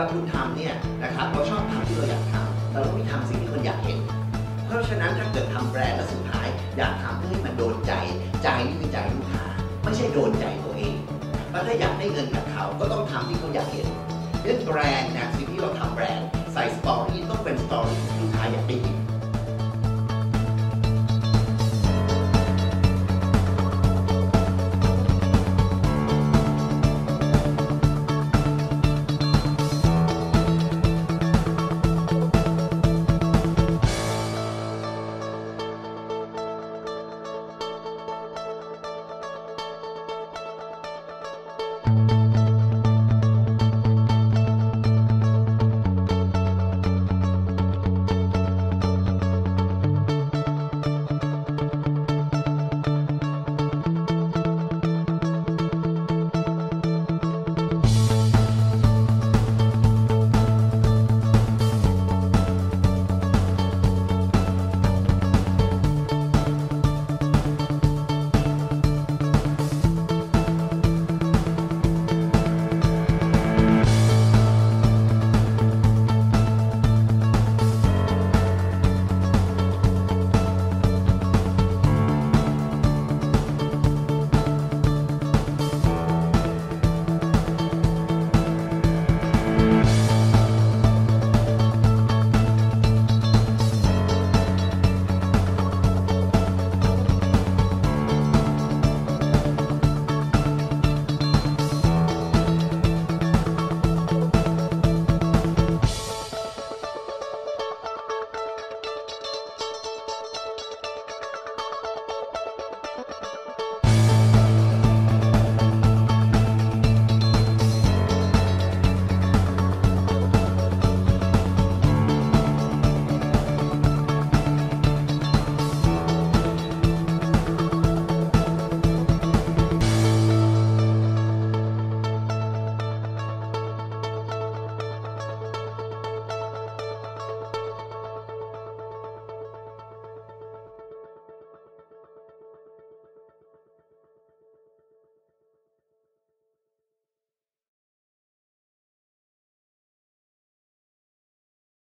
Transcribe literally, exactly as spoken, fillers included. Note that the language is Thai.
าทุนทำเนี่ยนะครับเราชอบทำที่เราอยากทำเราต้องไม่ทำสิ่งที่คนอยากเห็นเพราะฉะนั้นถ้าเกิดทำแบรนด์แล้วสุดท้ายอยากทำเพื่อให้มันโดนใจใจนี่คือใจลูกค้าไม่ใช่โดนใจตัวเองแล้วถ้าอยากได้เงินจากเขาก็ต้องทำที่เขาอยากเห็นเรื่องแบรนด์นะสิ่งที่เราทำแบรนด์ใส่สตอรี่